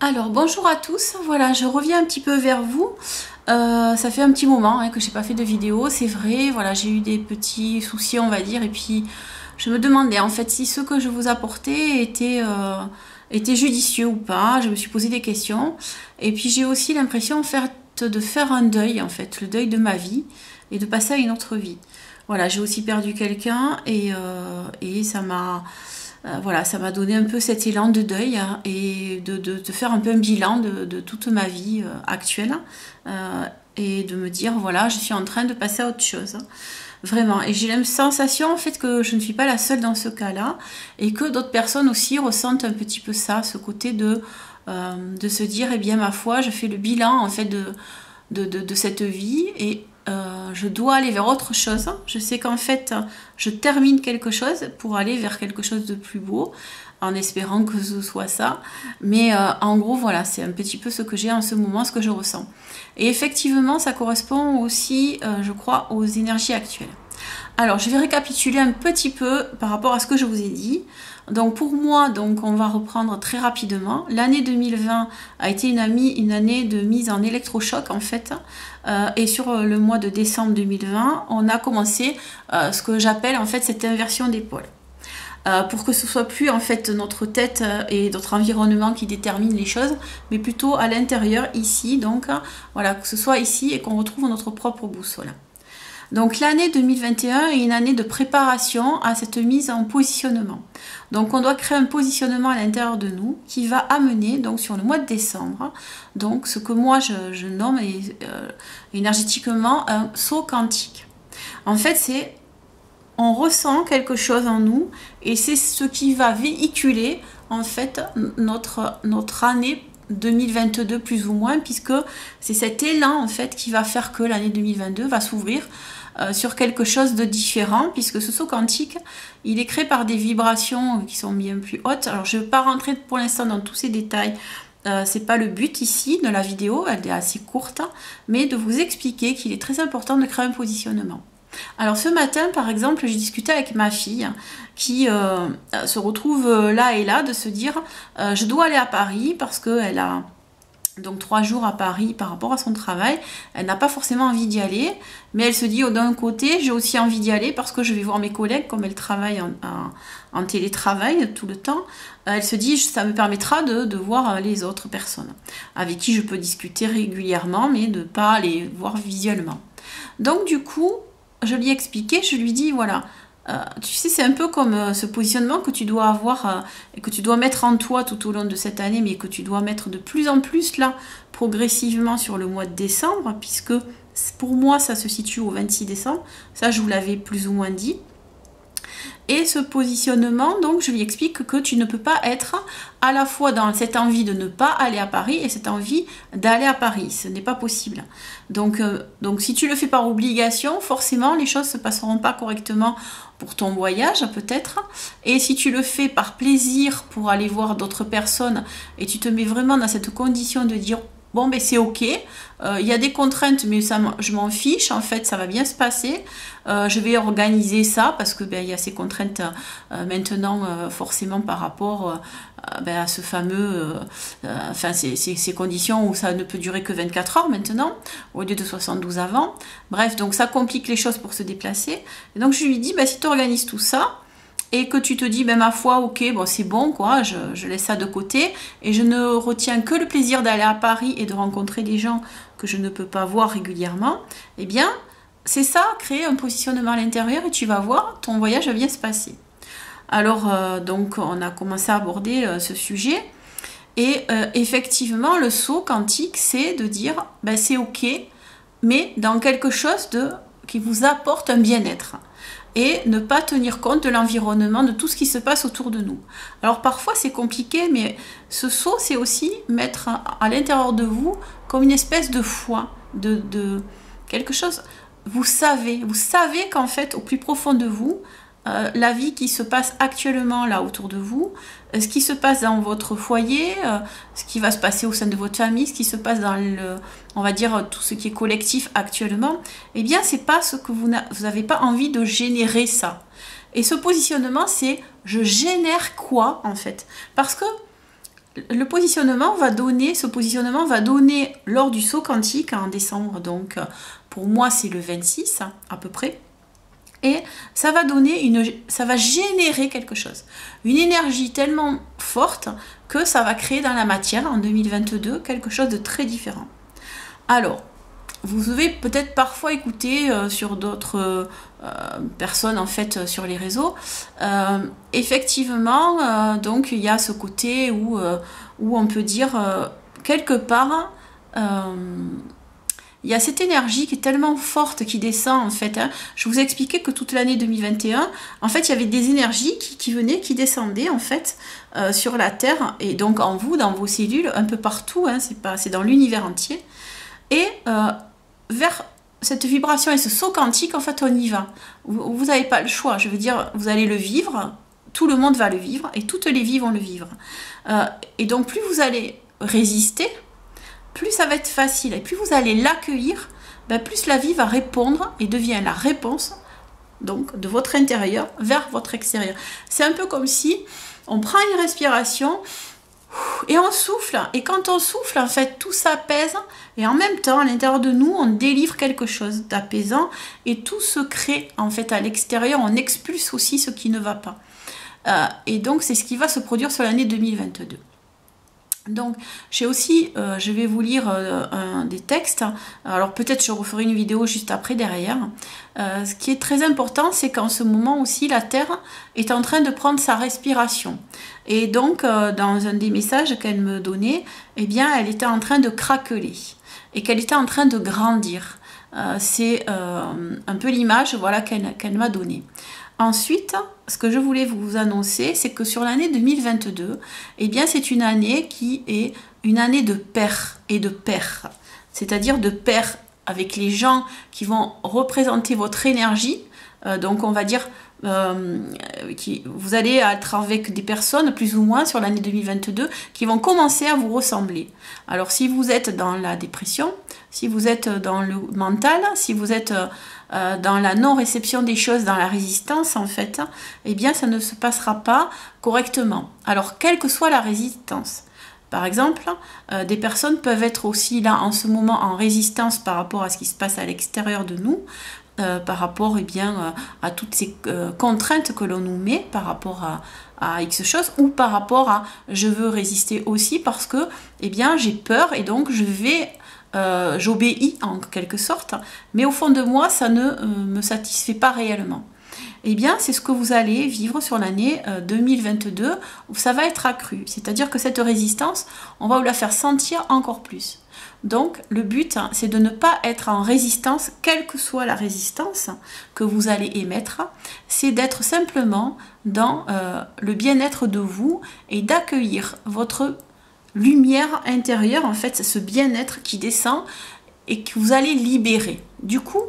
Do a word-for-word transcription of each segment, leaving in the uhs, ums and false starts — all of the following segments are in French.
Alors bonjour à tous, voilà je reviens un petit peu vers vous. Euh, ça fait un petit moment hein, que j'ai pas fait de vidéo, c'est vrai, voilà j'ai eu des petits soucis on va dire et puis je me demandais en fait si ce que je vous apportais était, euh, était judicieux ou pas, je me suis posé des questions et puis j'ai aussi l'impression en fait, de faire un deuil en fait, le deuil de ma vie et de passer à une autre vie. Voilà, j'ai aussi perdu quelqu'un et, euh, et ça m'a... Euh, voilà, ça m'a donné un peu cet élan de deuil hein, et de, de, de faire un peu un bilan de, de toute ma vie euh, actuelle euh, et de me dire voilà, je suis en train de passer à autre chose. Vraiment. Et j'ai la sensation en fait que je ne suis pas la seule dans ce cas-là et que d'autres personnes aussi ressentent un petit peu ça, ce côté de, euh, de se dire eh bien ma foi, je fais le bilan en fait de, de, de, de cette vie et Euh, je dois aller vers autre chose. Je sais qu'en fait, je termine quelque chose pour aller vers quelque chose de plus beau, en espérant que ce soit ça. Mais euh, en gros, voilà, c'est un petit peu ce que j'ai en ce moment, ce que je ressens. Et effectivement, ça correspond aussi, euh, je crois, aux énergies actuelles. Alors, je vais récapituler un petit peu par rapport à ce que je vous ai dit. Donc, pour moi, donc, on va reprendre très rapidement. L'année deux mille vingt a été une, amie, une année de mise en électrochoc, en fait. Euh, et sur le mois de décembre deux mille vingt, on a commencé euh, ce que j'appelle, en fait, cette inversion des pôles. Euh, pour que ce soit plus, en fait, notre tête et notre environnement qui déterminent les choses, mais plutôt à l'intérieur, ici. Donc, voilà, que ce soit ici et qu'on retrouve notre propre boussole. Donc l'année deux mille vingt et un est une année de préparation à cette mise en positionnement. Donc on doit créer un positionnement à l'intérieur de nous qui va amener donc sur le mois de décembre, donc ce que moi je, je nomme euh, énergétiquement un saut quantique. En fait c'est on ressent quelque chose en nous et c'est ce qui va véhiculer en fait notre, notre année deux mille vingt-deux plus ou moins, puisque c'est cet élan en fait qui va faire que l'année deux mille vingt-deux va s'ouvrir euh, sur quelque chose de différent, puisque ce saut quantique il est créé par des vibrations qui sont bien plus hautes. Alors je ne vais pas rentrer pour l'instant dans tous ces détails, euh, c'est pas le but ici de la vidéo, elle est assez courte, mais de vous expliquer qu'il est très important de créer un positionnement. Alors ce matin par exemple j'ai discuté avec ma fille qui euh, se retrouve là et là de se dire euh, je dois aller à Paris parce qu'elle a donc trois jours à Paris par rapport à son travail, elle n'a pas forcément envie d'y aller, mais elle se dit oh, d'un côté j'ai aussi envie d'y aller parce que je vais voir mes collègues comme elle travaille en, en, en télétravail tout le temps, elle se dit ça me permettra de, de voir les autres personnes avec qui je peux discuter régulièrement mais de ne pas les voir visuellement. Donc du coup je lui ai expliqué, je lui dis voilà, euh, tu sais c'est un peu comme euh, ce positionnement que tu dois avoir euh, et que tu dois mettre en toi tout au long de cette année, mais que tu dois mettre de plus en plus là, progressivement sur le mois de décembre, puisque pour moi ça se situe au vingt-six décembre, ça je vous l'avais plus ou moins dit. Et ce positionnement, donc je lui explique que tu ne peux pas être à la fois dans cette envie de ne pas aller à Paris et cette envie d'aller à Paris. Ce n'est pas possible. Donc, euh, donc si tu le fais par obligation, forcément les choses ne se passeront pas correctement pour ton voyage peut-être. Et si tu le fais par plaisir pour aller voir d'autres personnes et tu te mets vraiment dans cette condition de dire bon ben c'est ok, il euh, y a des contraintes mais ça, je m'en fiche, en fait ça va bien se passer, euh, je vais organiser ça parce que ben, y a ces contraintes euh, maintenant euh, forcément par rapport euh, ben, à ce fameux, euh, euh, enfin ces, ces, ces conditions où ça ne peut durer que vingt-quatre heures maintenant au lieu de soixante-douze avant, bref donc ça complique les choses pour se déplacer, et donc je lui dis ben, si tu organises tout ça, et que tu te dis, ben ma foi, ok, bon c'est bon, quoi, je, je laisse ça de côté, et je ne retiens que le plaisir d'aller à Paris et de rencontrer des gens que je ne peux pas voir régulièrement, eh bien, c'est ça, créer un positionnement à l'intérieur, et tu vas voir, ton voyage va bien se passer. Alors, euh, donc, on a commencé à aborder euh, ce sujet, et euh, effectivement, le saut quantique, c'est de dire, ben c'est ok, mais dans quelque chose de, qui vous apporte un bien-être. Et ne pas tenir compte de l'environnement, de tout ce qui se passe autour de nous. Alors parfois c'est compliqué, mais ce saut c'est aussi mettre à l'intérieur de vous comme une espèce de foi, de, de quelque chose. Vous savez, vous savez qu'en fait au plus profond de vous, euh, la vie qui se passe actuellement là autour de vous, euh, ce qui se passe dans votre foyer, euh, ce qui va se passer au sein de votre famille, ce qui se passe dans le, on va dire tout ce qui est collectif actuellement, eh bien c'est pas ce que vous n'avez pas envie de générer ça. Et ce positionnement c'est je génère quoi en fait, parce que le positionnement va donner, ce positionnement va donner lors du saut quantique en décembre, donc pour moi c'est le vingt-six à peu près, et ça va donner une, ça va générer quelque chose, une énergie tellement forte que ça va créer dans la matière en deux mille vingt-deux quelque chose de très différent. Alors, vous avez peut-être parfois écouté euh, sur d'autres euh, personnes en fait euh, sur les réseaux. Euh, effectivement, euh, donc il y a ce côté où, euh, où on peut dire euh, quelque part, euh, il y a cette énergie qui est tellement forte qui descend en fait. Hein. Je vous ai expliqué que toute l'année deux mille vingt et un, en fait, il y avait des énergies qui, qui venaient, qui descendaient en fait euh, sur la Terre et donc en vous, dans vos cellules, un peu partout. Hein, c'est pas, c'est dans l'univers entier. Et euh, vers cette vibration et ce saut quantique, en fait, on y va. Vous n'avez pas le choix. Je veux dire, vous allez le vivre, tout le monde va le vivre, et toutes les vies vont le vivre. Euh, et donc, plus vous allez résister, plus ça va être facile. Et plus vous allez l'accueillir, ben, plus la vie va répondre et devient la réponse donc, de votre intérieur vers votre extérieur. C'est un peu comme si on prend une respiration et on souffle, et quand on souffle, en fait, tout s'apaise, et en même temps, à l'intérieur de nous, on délivre quelque chose d'apaisant, et tout se crée, en fait, à l'extérieur, on expulse aussi ce qui ne va pas. Euh, et donc, c'est ce qui va se produire sur l'année deux mille vingt-deux. Donc, j'ai aussi, euh, je vais vous lire euh, un, des textes. Alors, peut-être je referai une vidéo juste après, derrière. Euh, ce qui est très important, c'est qu'en ce moment aussi, la Terre est en train de prendre sa respiration. Et donc, euh, dans un des messages qu'elle me donnait, eh bien, elle était en train de craqueler. Et qu'elle était en train de grandir. Euh, c'est euh, un peu l'image, voilà, qu'elle qu'elle m'a donnée. Ensuite, ce que je voulais vous annoncer, c'est que sur l'année deux mille vingt-deux, eh bien, c'est une année qui est une année de pair et de pair. C'est-à-dire de pair avec les gens qui vont représenter votre énergie. Euh, donc, on va dire, euh, qui, vous allez être avec des personnes, plus ou moins, sur l'année deux mille vingt-deux, qui vont commencer à vous ressembler. Alors, si vous êtes dans la dépression, si vous êtes dans le mental, si vous êtes euh, dans la non-réception des choses, dans la résistance, en fait, eh bien, ça ne se passera pas correctement. Alors, quelle que soit la résistance. Par exemple, euh, des personnes peuvent être aussi là, en ce moment, en résistance par rapport à ce qui se passe à l'extérieur de nous, euh, par rapport eh bien, euh, à toutes ces euh, contraintes que l'on nous met par rapport à, à X choses, ou par rapport à je veux résister aussi parce que eh bien, j'ai peur et donc je vais Euh, j'obéis en quelque sorte, mais au fond de moi, ça ne euh, me satisfait pas réellement. Eh bien, c'est ce que vous allez vivre sur l'année euh, deux mille vingt-deux, où ça va être accru. C'est-à-dire que cette résistance, on va vous la faire sentir encore plus. Donc, le but, hein, c'est de ne pas être en résistance, quelle que soit la résistance que vous allez émettre, c'est d'être simplement dans euh, le bien-être de vous et d'accueillir votre lumière intérieure, en fait, ce bien-être qui descend et que vous allez libérer. Du coup,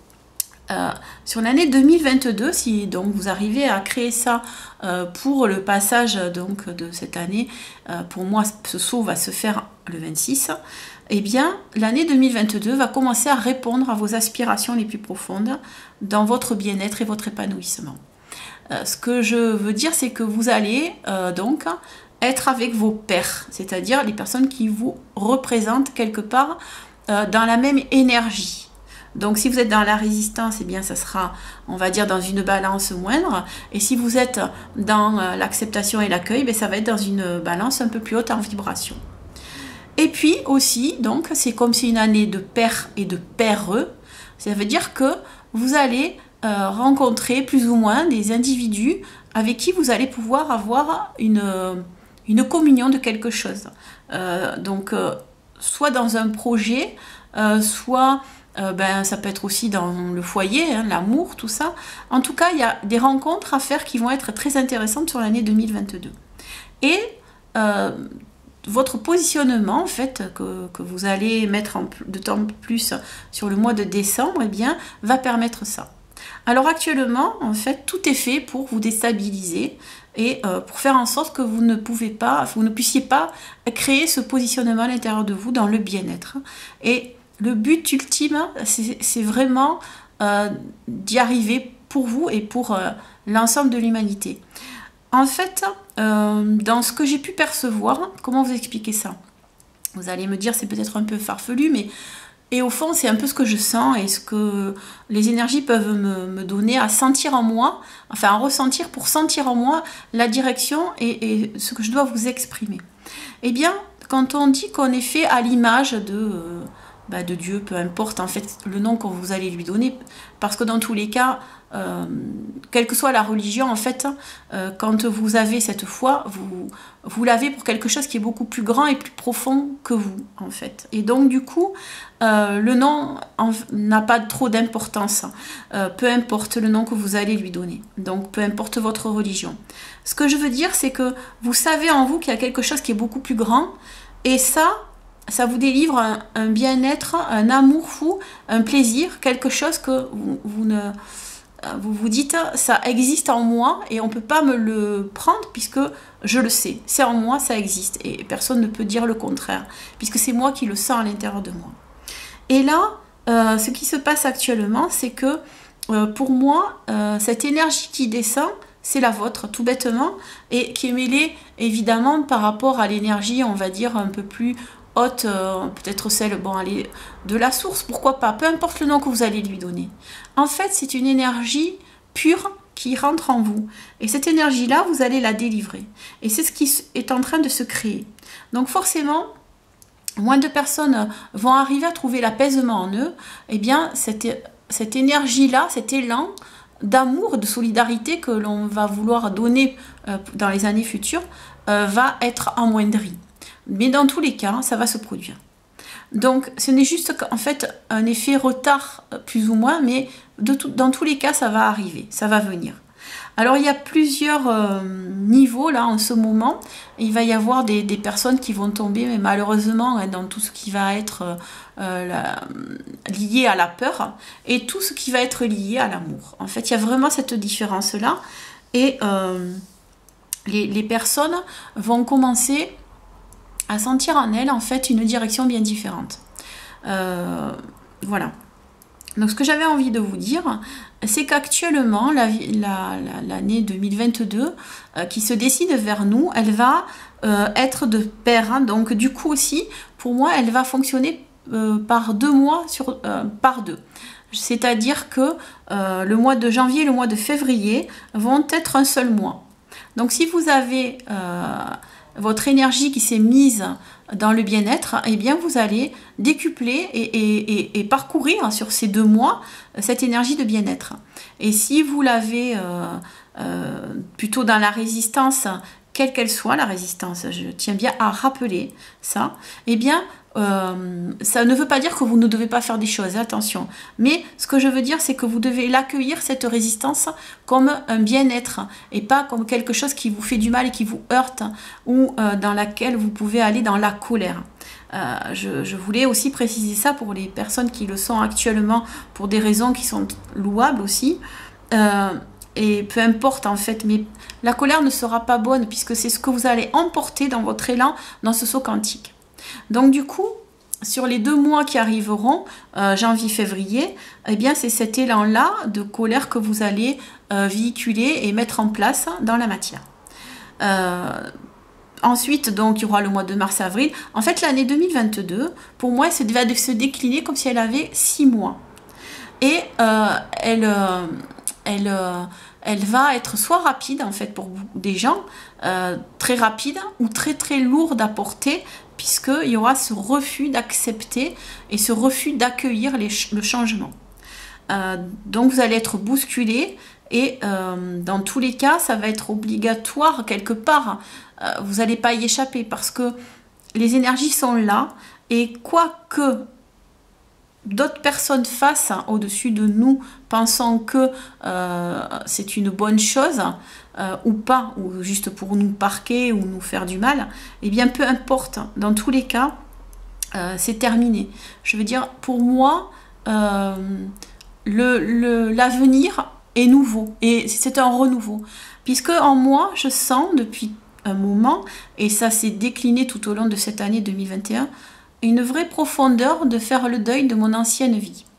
euh, sur l'année deux mille vingt-deux, si donc vous arrivez à créer ça euh, pour le passage donc de cette année, euh, pour moi, ce saut va se faire le vingt-six. Eh bien, l'année deux mille vingt-deux va commencer à répondre à vos aspirations les plus profondes dans votre bien-être et votre épanouissement. Euh, ce que je veux dire, c'est que vous allez euh, donc être avec vos pairs, c'est-à-dire les personnes qui vous représentent quelque part euh, dans la même énergie. Donc si vous êtes dans la résistance, eh bien ça sera, on va dire, dans une balance moindre. Et si vous êtes dans euh, l'acceptation et l'accueil, eh ça va être dans une balance un peu plus haute en vibration. Et puis aussi, donc c'est comme c'est une année de pairs et de paireux, ça veut dire que vous allez euh, rencontrer plus ou moins des individus avec qui vous allez pouvoir avoir une une communion de quelque chose. Euh, donc, euh, soit dans un projet, euh, soit euh, ben, ça peut être aussi dans le foyer, hein, l'amour, tout ça. En tout cas, il y a des rencontres à faire qui vont être très intéressantes sur l'année deux mille vingt-deux. Et euh, votre positionnement, en fait, que, que vous allez mettre en, de temps plus sur le mois de décembre, eh bien, va permettre ça. Alors actuellement, en fait, tout est fait pour vous déstabiliser et euh, pour faire en sorte que vous ne pouvez pas, vous ne puissiez pas créer ce positionnement à l'intérieur de vous dans le bien-être. Et le but ultime, c'est vraiment euh, d'y arriver pour vous et pour euh, l'ensemble de l'humanité. En fait, euh, dans ce que j'ai pu percevoir, comment vous expliquer ça? Vous allez me dire, c'est peut-être un peu farfelu, mais et au fond, c'est un peu ce que je sens et ce que les énergies peuvent me, me donner à sentir en moi, enfin à ressentir pour sentir en moi la direction et, et ce que je dois vous exprimer. Eh bien, quand on dit qu'on est fait à l'image de, euh, bah, de Dieu, peu importe en fait le nom que vous allez lui donner, parce que dans tous les cas, euh, quelle que soit la religion, en fait, euh, quand vous avez cette foi, vous, vous l'avez pour quelque chose qui est beaucoup plus grand et plus profond que vous, en fait. Et donc, du coup, euh, le nom n'a pas trop d'importance, euh, peu importe le nom que vous allez lui donner. Donc, peu importe votre religion. Ce que je veux dire, c'est que vous savez en vous qu'il y a quelque chose qui est beaucoup plus grand, et ça, ça vous délivre un, un bien-être, un amour fou, un plaisir, quelque chose que vous, vous ne... Vous vous dites, ça existe en moi et on ne peut pas me le prendre puisque je le sais. C'est en moi, ça existe. Et personne ne peut dire le contraire, puisque c'est moi qui le sens à l'intérieur de moi. Et là, euh, ce qui se passe actuellement, c'est que euh, pour moi, euh, cette énergie qui descend, c'est la vôtre, tout bêtement, et qui est mêlée évidemment par rapport à l'énergie, on va dire, un peu plus haute, euh, peut-être celle, bon, allez, de la source, pourquoi pas, peu importe le nom que vous allez lui donner. En fait, c'est une énergie pure qui rentre en vous. Et cette énergie-là, vous allez la délivrer. Et c'est ce qui est en train de se créer. Donc forcément, moins de personnes vont arriver à trouver l'apaisement en eux. Eh bien, cette, cette énergie-là, cet élan d'amour, de solidarité que l'on va vouloir donner euh, dans les années futures, euh, va être amoindri. Mais dans tous les cas, ça va se produire. Donc, ce n'est juste qu'en fait un effet retard, plus ou moins, mais de tout, dans tous les cas, ça va arriver, ça va venir. Alors, il y a plusieurs euh, niveaux, là, en ce moment. Il va y avoir des, des personnes qui vont tomber, mais malheureusement, hein, dans tout ce qui va être euh, la, lié à la peur et tout ce qui va être lié à l'amour. En fait, il y a vraiment cette différence-là. Et euh, les, les personnes vont commencer à sentir en elles, en fait, une direction bien différente. Euh, voilà. Donc, ce que j'avais envie de vous dire, c'est qu'actuellement, l'année la, la, la, deux mille vingt-deux, euh, qui se décide vers nous, elle va euh, être de pair. Hein. Donc, du coup aussi, pour moi, elle va fonctionner euh, par deux mois, sur, euh, par deux. C'est-à-dire que euh, le mois de janvier et le mois de février vont être un seul mois. Donc, si vous avez... Euh, votre énergie qui s'est mise dans le bien-être, eh bien vous allez décupler et, et, et, et parcourir sur ces deux mois cette énergie de bien-être. Et si vous l'avez euh, euh, plutôt dans la résistance, quelle qu'elle soit la résistance, je tiens bien à rappeler ça, eh bien euh, ça ne veut pas dire que vous ne devez pas faire des choses, attention. Mais ce que je veux dire, c'est que vous devez l'accueillir, cette résistance, comme un bien-être et pas comme quelque chose qui vous fait du mal et qui vous heurte ou euh, dans laquelle vous pouvez aller dans la colère. Euh, je, je voulais aussi préciser ça pour les personnes qui le sont actuellement pour des raisons qui sont louables aussi. Euh, et peu importe en fait, mais la colère ne sera pas bonne puisque c'est ce que vous allez emporter dans votre élan dans ce saut quantique. Donc du coup, sur les deux mois qui arriveront, euh, janvier-février, eh bien c'est cet élan-là de colère que vous allez euh, véhiculer et mettre en place dans la matière. Euh, ensuite, donc, il y aura le mois de mars-avril. En fait, l'année deux mille vingt-deux, pour moi, elle va se décliner comme si elle avait six mois. Et euh, elle... Euh, elle euh, elle va être soit rapide en fait pour des gens, euh, très rapide ou très très lourde à porter, puisqu'il y aura ce refus d'accepter et ce refus d'accueillir le changement. Euh, donc vous allez être bousculé et euh, dans tous les cas, ça va être obligatoire quelque part. Euh, vous n'allez pas y échapper parce que les énergies sont là et quoi que d'autres personnes fassent au-dessus de nous, pensant que euh, c'est une bonne chose, euh, ou pas, ou juste pour nous parquer ou nous faire du mal, eh bien peu importe, dans tous les cas, euh, c'est terminé. Je veux dire, pour moi, euh, le, le, l'avenir est nouveau, et c'est un renouveau, puisque en moi, je sens depuis un moment, et ça s'est décliné tout au long de cette année deux mille vingt et un, une vraie profondeur de faire le deuil de mon ancienne vie.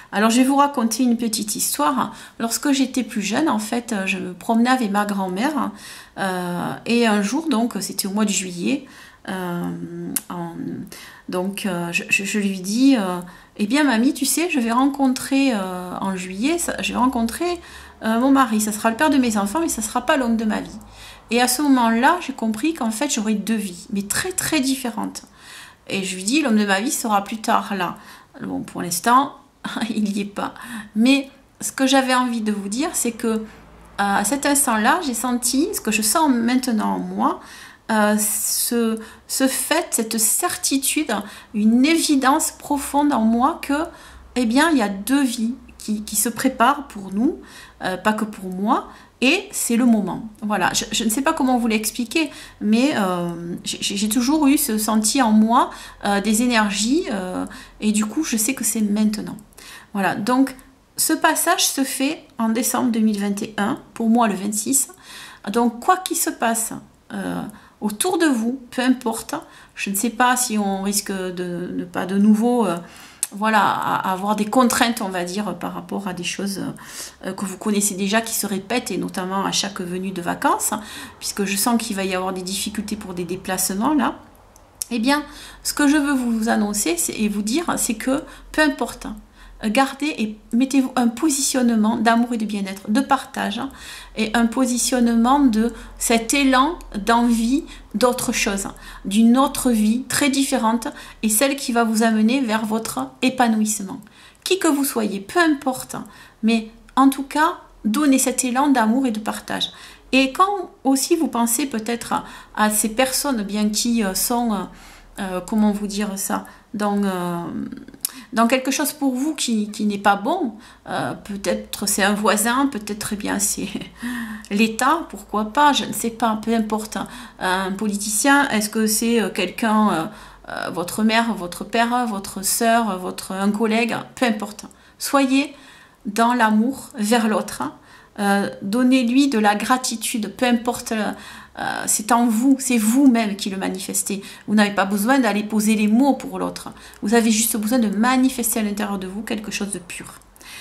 Alors, je vais vous raconter une petite histoire. Lorsque j'étais plus jeune, en fait, je me promenais avec ma grand-mère. Euh, et un jour, donc, c'était au mois de juillet, euh, en, donc, euh, je, je lui dis, euh, eh bien, mamie, tu sais, je vais rencontrer, euh, en juillet, ça, je vais rencontrer euh, mon mari. Ça sera le père de mes enfants, mais ça ne sera pas l'homme de ma vie. Et à ce moment-là, j'ai compris qu'en fait, j'aurais deux vies, mais très, très différentes. Et je lui dis, l'homme de ma vie sera plus tard, là. Bon, pour l'instant, il n'y est pas. Mais ce que j'avais envie de vous dire, c'est que à cet instant-là, j'ai senti, ce que je sens maintenant en moi, euh, ce, ce fait, cette certitude, une évidence profonde en moi que, eh bien, il y a deux vies qui, qui se préparent pour nous, euh, pas que pour moi, et c'est le moment. Voilà, je, je ne sais pas comment vous l'expliquer, mais euh, j'ai toujours eu ce senti en moi euh, des énergies, euh, et du coup, je sais que c'est maintenant. Voilà, donc ce passage se fait en décembre deux mille vingt et un, pour moi le vingt-six. Donc, quoi qu'il se passe euh, autour de vous, peu importe, je ne sais pas si on risque de ne pas de nouveau... Euh, voilà, à avoir des contraintes, on va dire, par rapport à des choses euh, que vous connaissez déjà, qui se répètent, et notamment à chaque venue de vacances, puisque je sens qu'il va y avoir des difficultés pour des déplacements, là. Eh bien, ce que je veux vous annoncer et vous dire, c'est que, peu importe, gardez et mettez-vous un positionnement d'amour et de bien-être, de partage, hein, et un positionnement de cet élan d'envie d'autre chose, d'une autre vie très différente, et celle qui va vous amener vers votre épanouissement. Qui que vous soyez, peu importe, mais en tout cas, donnez cet élan d'amour et de partage. Et quand aussi vous pensez peut-être à, à ces personnes bien qui sont, euh, comment vous dire ça, dans... Euh, dans quelque chose pour vous qui, qui n'est pas bon, euh, peut-être c'est un voisin, peut-être eh bien c'est l'État, pourquoi pas, je ne sais pas, peu importe. Un politicien, est-ce que c'est quelqu'un, euh, euh, votre mère, votre père, votre soeur, votre, un collègue, peu importe. Soyez dans l'amour vers l'autre, euh, donnez-lui de la gratitude, peu importe... Euh, c'est en vous, c'est vous-même qui le manifestez. Vous n'avez pas besoin d'aller poser les mots pour l'autre. Vous avez juste besoin de manifester à l'intérieur de vous quelque chose de pur.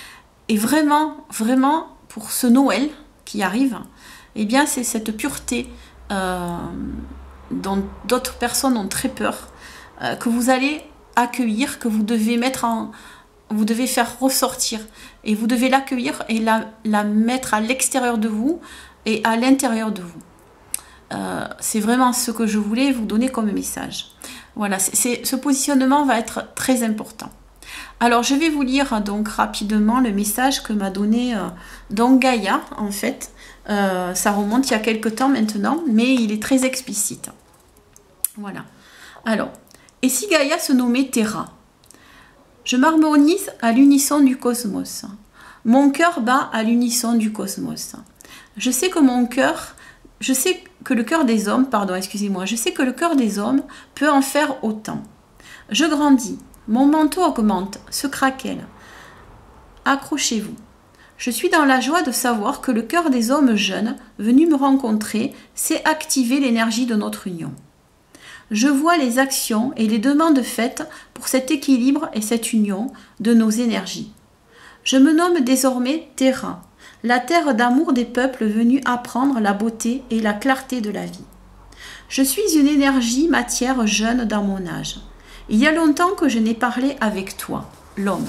Et vraiment, vraiment, pour ce Noël qui arrive, eh bien, c'est cette pureté euh, dont d'autres personnes ont très peur, euh, que vous allez accueillir, que vous devez mettre en... Vous devez faire ressortir. Et vous devez l'accueillir et la, la mettre à l'extérieur de vous et à l'intérieur de vous. Euh, c'est vraiment ce que je voulais vous donner comme message. Voilà, c'est, ce positionnement va être très important. Alors, je vais vous lire donc rapidement le message que m'a donné euh, donc Gaïa, en fait. Euh, ça remonte il y a quelque temps maintenant, mais il est très explicite. Voilà. Alors, et si Gaïa se nommait Terra? Je m'harmonise à l'unisson du cosmos. Mon cœur bat à l'unisson du cosmos. Je sais que mon cœur... Je sais que le cœur des hommes, pardon, excusez-moi, je sais que le cœur des hommes peut en faire autant. Je grandis, mon manteau augmente, se craquelle. Accrochez-vous. Je suis dans la joie de savoir que le cœur des hommes jeunes, venus me rencontrer, sait activer l'énergie de notre union. Je vois les actions et les demandes faites pour cet équilibre et cette union de nos énergies. Je me nomme désormais Terra, la terre d'amour des peuples venus apprendre la beauté et la clarté de la vie. Je suis une énergie matière jeune dans mon âge. Il y a longtemps que je n'ai parlé avec toi, l'homme.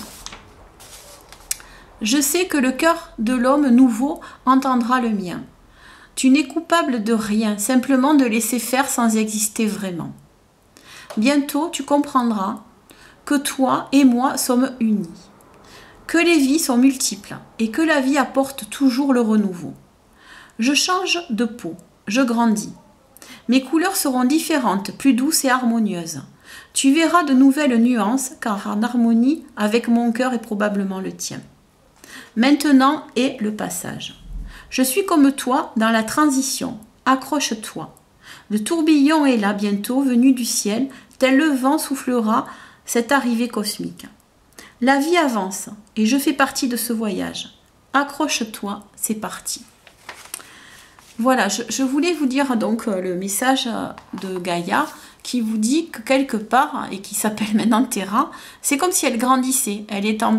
Je sais que le cœur de l'homme nouveau entendra le mien. Tu n'es coupable de rien, simplement de laisser faire sans exister vraiment. Bientôt, tu comprendras que toi et moi sommes unis, que les vies sont multiples et que la vie apporte toujours le renouveau. Je change de peau, je grandis. Mes couleurs seront différentes, plus douces et harmonieuses. Tu verras de nouvelles nuances, car en harmonie avec mon cœur et probablement le tien. Maintenant est le passage. Je suis comme toi dans la transition. Accroche-toi. Le tourbillon est là bientôt, venu du ciel, tel le vent soufflera cette arrivée cosmique. La vie avance et je fais partie de ce voyage. Accroche-toi, c'est parti. Voilà, je, je voulais vous dire donc le message de Gaïa qui vous dit que quelque part, et qui s'appelle maintenant Terra, c'est comme si elle grandissait. Elle est en,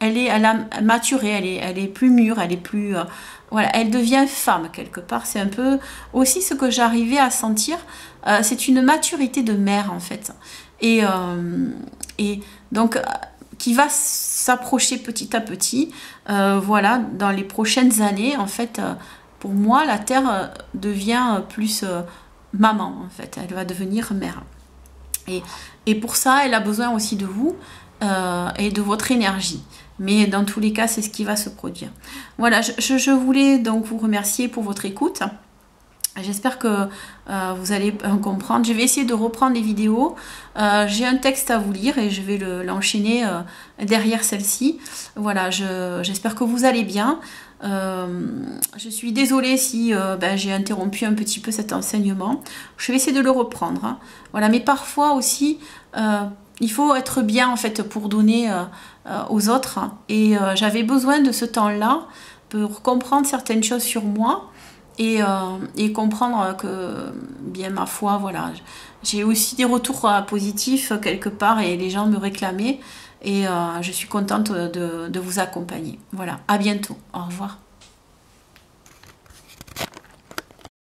elle est, elle a maturé, elle est, elle est plus mûre, elle est plus, euh, voilà, elle devient femme quelque part. C'est un peu aussi ce que j'arrivais à sentir. Euh, c'est une maturité de mère en fait, et euh, et donc qui va s'approcher petit à petit. Euh, voilà, dans les prochaines années, en fait, euh, pour moi, la Terre euh, devient plus euh, maman, en fait. Elle va devenir mère. Et, et pour ça, elle a besoin aussi de vous euh, et de votre énergie. Mais dans tous les cas, c'est ce qui va se produire. Voilà, je, je, je voulais donc vous remercier pour votre écoute. J'espère que euh, vous allez euh, comprendre. Je vais essayer de reprendre les vidéos. Euh, J'ai un texte à vous lire et je vais l'enchaîner euh, derrière celle-ci. Voilà, j'espère je, que vous allez bien. Euh, je suis désolée si euh, ben, j'ai interrompu un petit peu cet enseignement. Je vais essayer de le reprendre. Hein. Voilà, mais parfois aussi, euh, il faut être bien en fait pour donner euh, euh, aux autres. Et euh, j'avais besoin de ce temps-là pour comprendre certaines choses sur moi. Et, euh, et comprendre que, bien ma foi, voilà, j'ai aussi des retours euh, positifs quelque part et les gens me réclamaient et euh, je suis contente de, de vous accompagner. Voilà, à bientôt, au revoir.